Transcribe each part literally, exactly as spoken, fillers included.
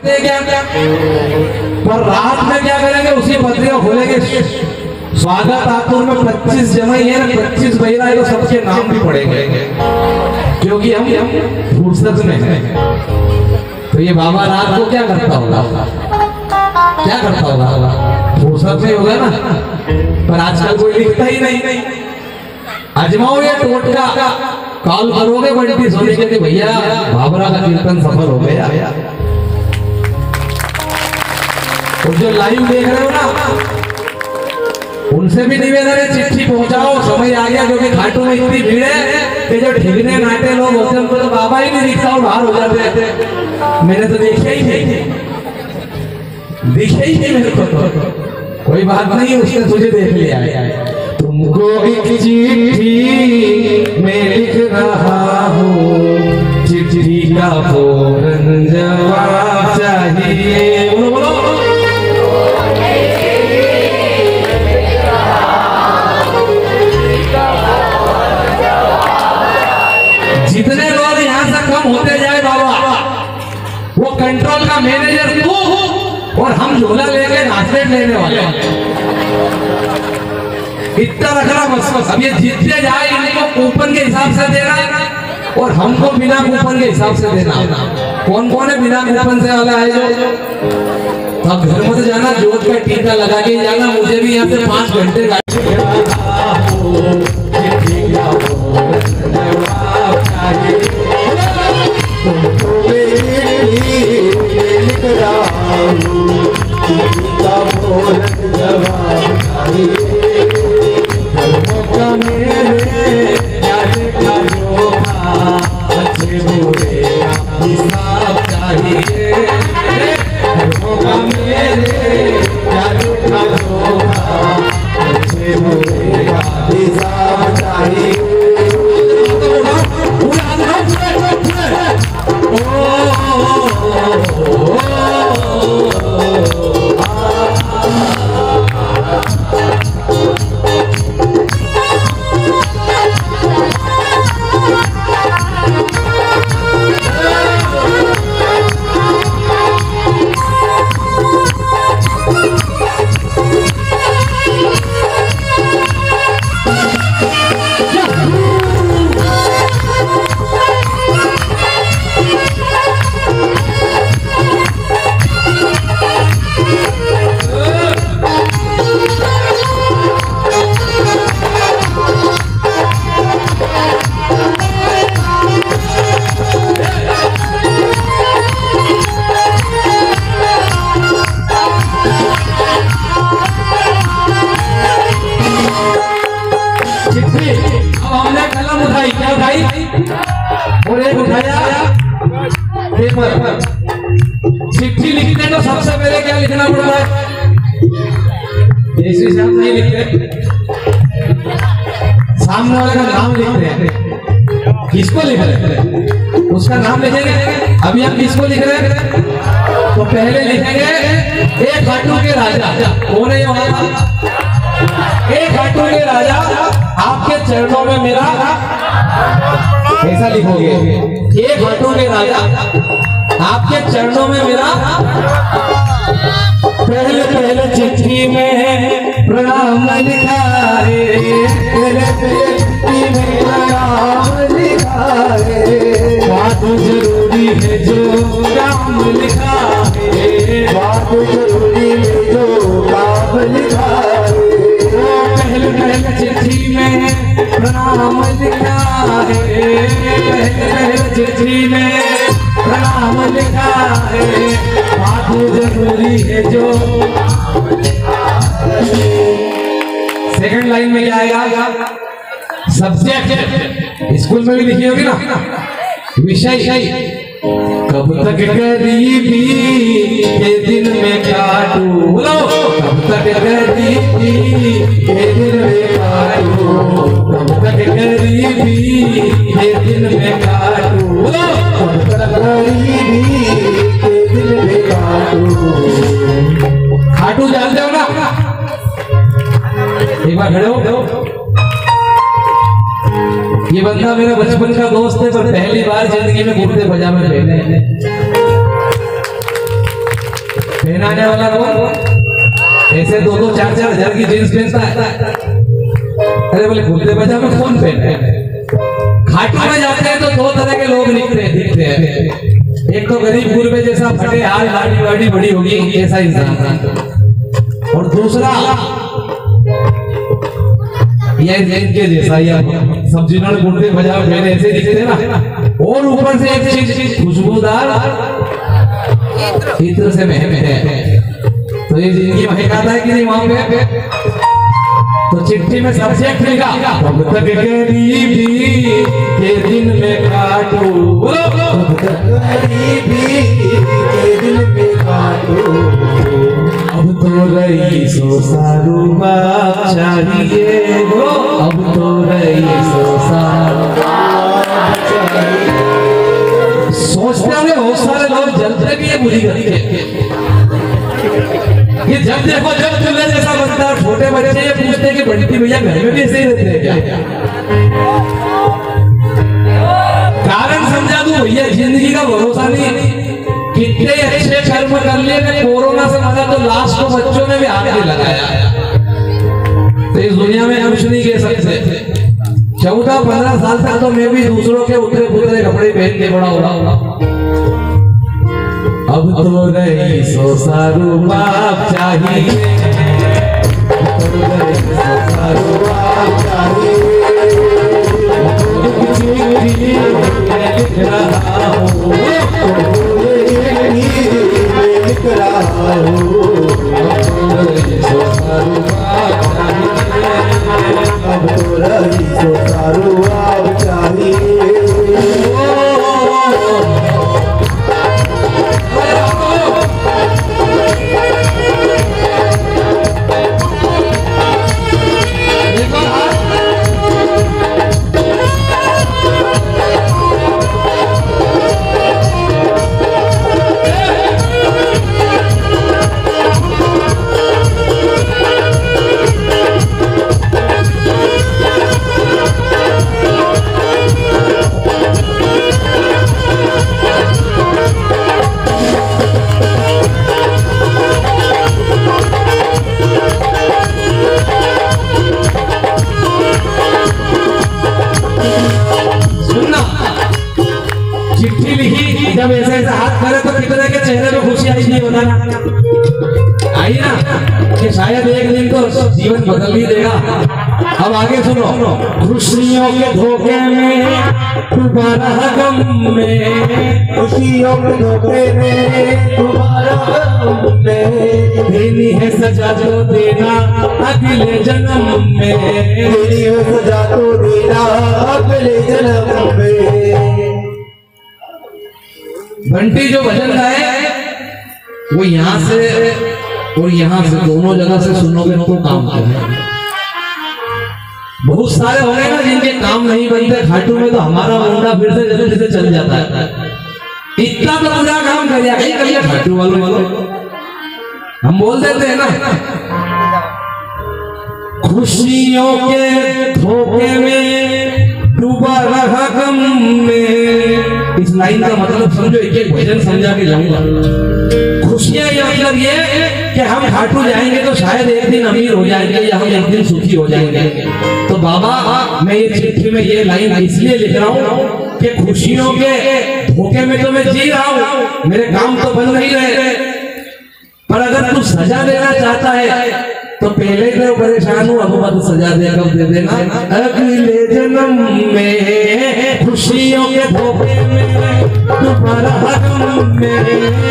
क्या क्या पर रात में क्या करेंगे, उसी पत्री को खोलेंगे। स्वागत आतुर में पच्चीस जमाई है ना, पच्चीस बहिरा है, तो सबके नाम भी पड़ेंगे क्योंकि हम हम फुर्सत में हैं। तो ये बाबा रात को क्या करता होगा, क्या करता होगा, फुर्सत में होगा ना। पर आजकल कोई लिखता ही नहीं। अजमाओ ये टोटका, कॉल करोगे बंटी सोनी के भैया बाबरा का कीर्तन सफल हो गया। और जो लाइव देख रहे हो ना, उनसे भी निवेदन है चिट्ठी पहुंचाओ, समय आ गया क्योंकि घाटों में इतनी भीड़ है कि जो ठिकने नाटे लोग होते हैं उनको तो बाबा ही नहीं दिखता और बाहर हो जाते हैं। मैंने तो देखा ही नहीं, दिखे ही नहीं मेरे को। तो कोई बात नहीं, उसने तुझे देख लिया है। तुमको एक चिट्ठी में लिख रहा हूँ, चिट्ठी का फौरन जवाब चाहिए। बोलो बोलो। जितने लोग यहाँ से कम होते जाए बाबा, वो कंट्रोल का मैनेजर तू और हम झोला लेके नाचने लेने वाले। इतना रखना बस बस। अब ये जीतते जाए, इनको कूपन के हिसाब से देना और हमको बिना कूपन के हिसाब से देना। कौन कौन है बिना कूपन से वाला है जो? अब घर में तो जाना, जोत का टीका लगा के जाना। मुझे भी यहाँ से पांच घंटे चिट्ठी लिखते तो सबसे पहले क्या लिखना पड़ता है? जैसे हम नहीं लिखते, सामने वाले का नाम लिखते हैं। किसको लिख रहे हैं उसका नाम लिखेंगे। अभी हम किसको लिख रहे हैं? तो पहले लिखेंगे एक घाटों के राजा। कौन है हमारा? एक घाटों के राजा, आपके चरणों में मेरा, ऐसा लिखोगे। एक घाटों के राजा, आपके चरणों में मेरा, पहले पहले चिट्ठी में प्रणाम लिखा है, पहले पहले चिट्ठी में प्रणाम लिखा है। बात जरूरी है जो काम लिखा है, बात जरूरी है जो काम लिखा है। पहले पहले चिट्ठी में प्रणाम लिखा है, पहले पहले चिट्ठी में प्रणाम लिखा है। बात जरूरी है जो। सेकंड लाइन में क्या आएगा? सब्जेक्ट स्कूल में भी लिखी होगी ना, विषय। कब तक गरीबी के दिन में काटू, बोलो कब तक गरीबी के दिन में काटू, कब तक गरीबी के दिन में काटू, बोलो कब तक गरीबी के दिन में काटू। खाटू जानते हो ना? एक बार खड़े हो। ये बंदा मेरा बचपन का दोस्त है, पर पहली बार जिंदगी में कुर्ते पजामे पहने। पहनाने वाला कौन? ऐसे दो दो चार चार हजार की जींस पहनता है। अरे बोले कुर्ते पजामे कौन पहनते हैं? घाटी में जाते हैं तो दो तरह के लोग दिखते हैं दिखते हैं एक तो गरीब गुरबे जैसा फटे हाल लाड़ी वाड़ी बड़ी होगी ऐसा इंसान, और दूसरा ये के जैसा या सब्जी नाल कुर्ते पजामे पहने ऐसे दिखते हैं ना, और ऊपर से एक चीज खुशबूदार इत्र से महक है। तो ये जिंदगी महकाता है कि नहीं वहां पे? तो चिट्ठी में सब्जेक्ट लिखा कब तक गरीबी के दिन में काटू, कब तक गरीबी के दिन में काटू, अब तो रही सो सारू बाप चाहिए, अब तो रही सो सारू बाप चाहिए। सोचते होंगे बहुत सारे लोग जलते भी है बुरी गति के, ये जब देखो जब चूल्हे जैसा बनता है। छोटे बच्चे ये पूछते हैं कि बंटी भैया घर में भी ऐसे ही रहते हैं क्या? कारण समझा दूं भैया, जिंदगी का भरोसा नहीं। कितने अच्छे कर्म कर लिए, कोरोना से मजा तो लास्ट को बच्चों ने भी हाथ नहीं लगाया। तो इस दुनिया में हम कुछ नहीं कह सकते। चौदह पंद्रह साल तक तो मैं भी दूसरों के उतरे पुतरे कपड़े पहन के बड़ा हो रहा हूँ। अब तो रही सो सारू बाप चाहिए, अब तो रही सो सारू बाप चाहिए, लिख रहा हूँ लिख रहा हूँ, अब तो रही सो सारू बाप चाहिए, अब तो रही सो सारू बाप चाहिए। जब ऐसे ऐसे हाथ करे तो कितने के चेहरे पे खुशी आई नहीं होता ना, आई ना कि शायद एक दिन तो जीवन बदल ही देगा। अब आगे सुनो, खुशियों के धोखे में तुम्हारा गम में, खुशियों के धोखे में तुम्हारा गम में, देनी है सजा तो देना अगले जन्म में, देनी है सजा तो देना अगले जन्म में। बंटी जो भजन गाए वो यहाँ से और यहाँ से दोनों जगह से सुनोगे तो काम करें। बहुत सारे हो गए ना जिनके काम नहीं बनते खाटू में, तो हमारा मुंडा फिर से जैसे जैसे चल जाता है। इतना तो पूरा काम कर दिया कहीं करिए खाटू वालों वालों, हम बोल देते हैं ना खुशियों के धोखे में डूबा रहा गम में। इस लाइन का मतलब समझो, एक एक भजन समझा के जाऊंगा। खुशियां ये मतलब ये कि हम खाटू जाएंगे तो शायद एक दिन अमीर हो जाएंगे या हम एक दिन सुखी हो जाएंगे। तो बाबा मैं ये चिट्ठी में ये लाइन इसलिए लिख रहा हूँ कि खुशियों के धोखे में तो मैं जी रहा हूँ, मेरे काम तो बन नहीं रहे, पर अगर तू सजा देना चाहता है तो पहले तो परेशान हूँ, अब मत सजा दे, कब दे देना अगले जन्म में, खुशियों के धोखे में तुम्हारा गम में,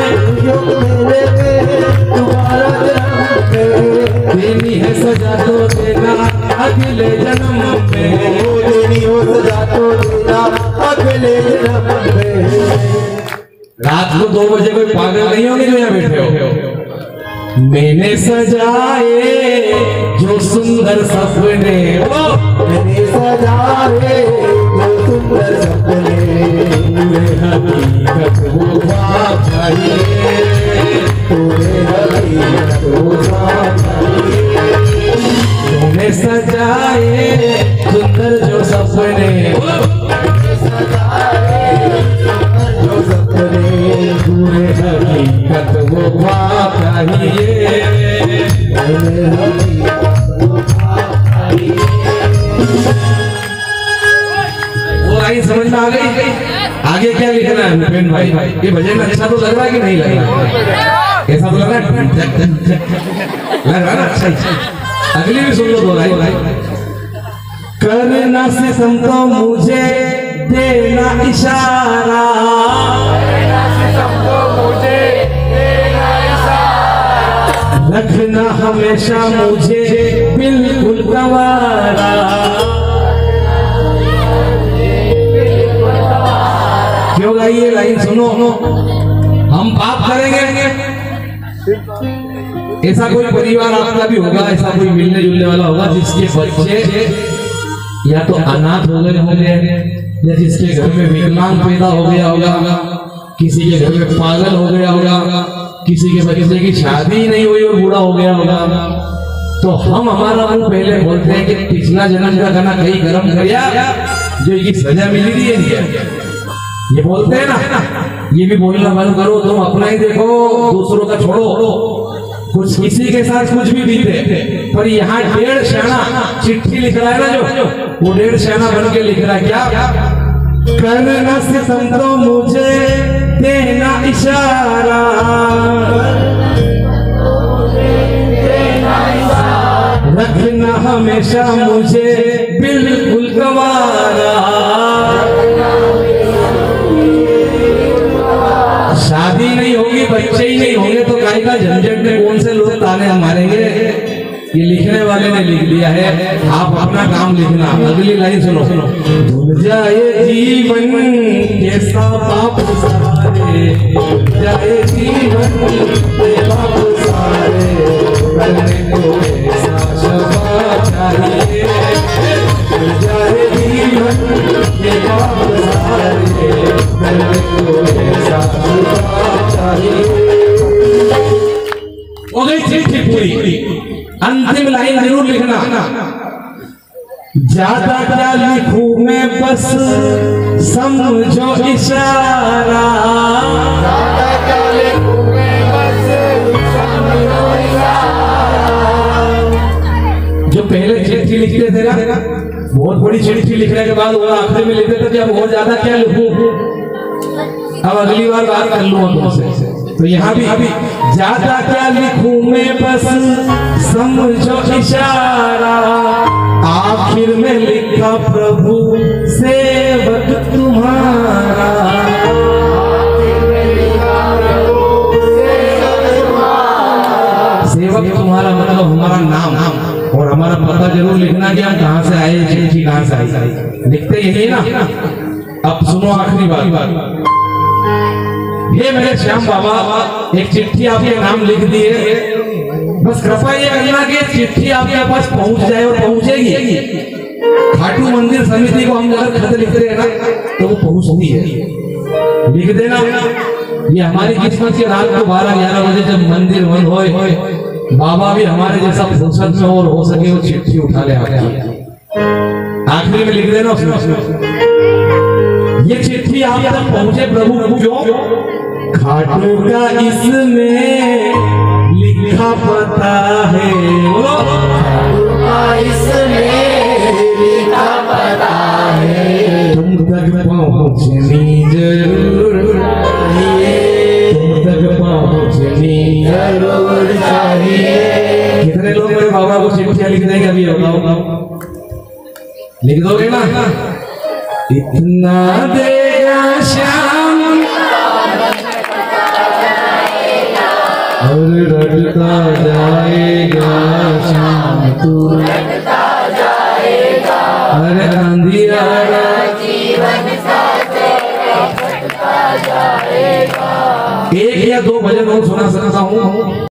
तुम्हारा जन्म में, देनी है सजा तो देना अगले जन्म में, देनी हो सजा तो देना अगले जन्म में। रात को दो बजे कोई पागल नहीं होंगे जो यहाँ बैठे हो। मैंने सजाए जो सुंदर सपने, मैंने सजाए जो सुंदर सपने, हकीकत वो बात चाहिए, तुम्हें हकीकत वो बात चाहिए। मैंने सजाए सुंदर जो सपने, सजाए जो सपने, तुम्हें हकीकत वो तोहफा चाहिए। वो लाइन समझ में आ गई? आगे क्या लिखना है भूपेन भाई? ये भजन अच्छा तो लग रहा है कि नहीं लग रहा? ऐसा तो लग रहा है, लग रहा है ना? अच्छा अच्छा, अगली भी सुन लो दो लाइन। करना से समझो मुझे देना इशारा, रखना हमेशा मुझे बिल्कुल गवारा। क्यों गाई ये लाइन? सुनो, हम पाप करेंगे, ऐसा कोई परिवार आपका भी होगा, ऐसा कोई मिलने जुलने वाला होगा जिसके बच्चे या तो अनाथ हो गए होंगे, या जिसके घर में विकलांग पैदा हो गया होगा, किसी के घर में पागल हो गया होगा, किसी के बच्चे की शादी ही नहीं हुई और बूढ़ा हो गया होगा। तो हम हमारा मुंह पहले बोलते हैं कि पिछला जन्म का खाना कहीं गर्म किया जो ये सजा मिली थी, ये बोलते हैं ना। ये भी बोलना बंद करो, तुम अपना ही देखो, दूसरों का छोड़ो। कुछ किसी के साथ कुछ भी बीते, पर यहाँ डेढ़ शाना चिट्ठी लिख रहा है ना, जो वो डेढ़ शाना बन के लिख रहा है क्या? करना से समझो मुझे देना इशारा, रखना हमेशा मुझे बिल्कुल गवारा। शादी नहीं होगी, बच्चे ही नहीं होंगे तो काय का झंझट में कौन से लोग ताने मारेंगे? ये लिखने वाले ने लिख दिया है, आप अपना काम लिखना। अगली लाइन सुनो, सुनो। भूल जाए जीवन कैसा पाप सारे, भूल जाए जीवन के पाप सारे, करने को ऐसा शफा चाहिए। भूल जाए जीवन के पाप सारे, करने को ऐसा शफा चाहिए। हो गई चिट्ठी पूरी, अंतिम लाइन जरूर लिखना। ज्यादा क्या लिखूं मैं, बस समझो इशारा। ज्यादा क्या लिखूं मैं, बस समझो इशारा। जो पहले चिट्ठी लिखते थे ना, बहुत बड़ी चिट्ठी लिखने के बाद वो आखिरी में लिखते थे कि अब और ज्यादा क्या लिखूं, अब अगली बार बात कर लूंगा तुमसे। तो यहाँ भी अभी ज्यादा क्या लिखूं मैं, बस समझो इशारा। आखिर में लिखा प्रभु सेवक तुम्हारा, सेवक तुम्हारा मतलब हमारा नाम, और हमारा पता जरूर लिखना कि हम कहाँ से आए, चिट्ठी कहाँ से आई, लिखते यही ना। अब सुनो आखिरी बात। ये मेरे श्याम बाबा, एक चिट्ठी आपके नाम लिख दी है, बस कृपा ये करना कि चिट्ठी आपके पास पहुंच जाए, और पहुंचेगी। खाटू मंदिर समिति को हम अगर खत लिखते हैं ना तो वो पहुंचती है, लिख देना। ये हमारी किस्मत की रात को बारह ग्यारह बजे जब मंदिर बंद होए होए, बाबा भी हमारे जैसा फुर्सत में और हो सके वो चिट्ठी उठा ले आके आखिरी में लिख देना उसमें, ये चिट्ठी आप तक पहुंचे प्रभु। क्यों? खाटू का इसमें लिखा पता है, बोलो। खाटू का इसमें लिखा पता है, तुम तक पहुंचनी जरूर चाहिए, तुम तक पहुंचनी जरूर चाहिए। कितने लोग मेरे बाबा को चिट्ठियां लिख देंगे अभी? बताओ, लिख दोगे ना? इतना देगा श्याम और रटता जाएगा शाम, तू रटता जाएगा। अरे अंधियारा जीवन साथे रटता जाएगा। एक या दो भजन और सुना सकता हूँ।